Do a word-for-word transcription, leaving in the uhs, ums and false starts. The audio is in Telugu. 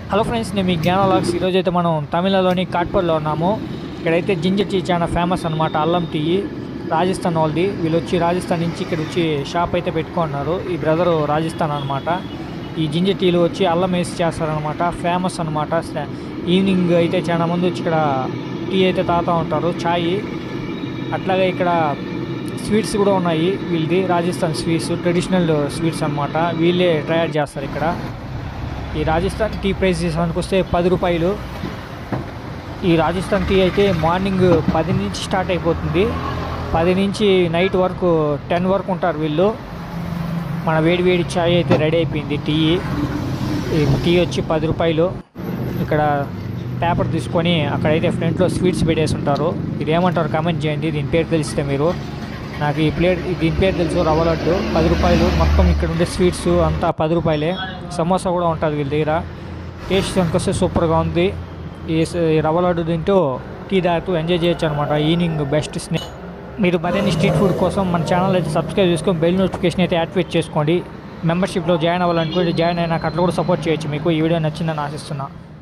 హలో ఫ్రెండ్స్, నేను మీ జ్ఞానలాగ్స్. ఈరోజు అయితే మనం తమిళనాడులోని కాట్పూర్లో ఉన్నాము. ఇక్కడైతే జింజర్ టీ చాలా ఫేమస్ అనమాట. అల్లం టీ రాజస్థాన్ వాళ్ళది. వీళ్ళు వచ్చి రాజస్థాన్ నుంచి ఇక్కడ వచ్చి షాప్ అయితే పెట్టుకున్నారు. ఈ బ్రదరు రాజస్థాన్ అనమాట. ఈ జింజర్ టీలు వచ్చి అల్లం వేసి చేస్తారనమాట. ఫేమస్ అనమాట. ఈవినింగ్ అయితే చాలా మంది వచ్చి ఇక్కడ టీ అయితే తాగుతూ ఉంటారు, ఛాయ్. అట్లాగే ఇక్కడ స్వీట్స్ కూడా ఉన్నాయి. వీళ్ళది రాజస్థాన్ స్వీట్స్, ట్రెడిషనల్ స్వీట్స్ అనమాట. వీళ్ళే తయారు చేస్తారు ఇక్కడ. ఈ రాజస్థాన్ టీ ప్రైస్ విషయానికి వస్తే పది రూపాయలు. ఈ రాజస్థాన్ టీ అయితే మార్నింగ్ పది నుంచి స్టార్ట్ అయిపోతుంది. పది నుంచి నైట్ వరకు టెన్ వరకు ఉంటారు వీళ్ళు. మన వేడి వేడి ఛాయ్ అయితే రెడీ అయిపోయింది. టీ ఈ టీ వచ్చి పది రూపాయలు. ఇక్కడ పేపర్ తీసుకొని అక్కడైతే ఫ్రంట్లో స్వీట్స్ పెట్టేసి ఉంటారు. ఇది ఏమంటారు కామెంట్ చేయండి, దీని పేరు తెలిస్తే మీరు. నాకు ఈ ప్లేట్ దీని పేరు తెలుసు, రవ్వ లడ్డు పది రూపాయలు. మొత్తం ఇక్కడ ఉండే స్వీట్స్ అంతా పది రూపాయలే. సమోసా కూడా ఉంటుంది వీళ్ళ దగ్గర. టేస్ట్ వస్తే సూపర్గా ఉంది. ఈ రవ్వ లడ్డు తింటూ టీ తాగుతూ ఎంజాయ్ చేయొచ్చు అనమాట. ఈవినింగ్ బెస్ట్ స్నే మీరు మరిన్ని స్ట్రీట్ ఫుడ్ కోసం మన ఛానల్ అయితే సబ్స్క్రైబ్ చేసుకొని బెల్ నోటిఫికేషన్ అయితే యాక్టివేట్ చేసుకోండి. మెంబర్షిప్లో జాయిన్ అవ్వాలనుకుంటే జాయిన్ అయినాక అట్లా కూడా సపోర్ట్ చేయొచ్చు. మీకు ఈ వీడియో నచ్చిందని ఆశిస్తున్నా.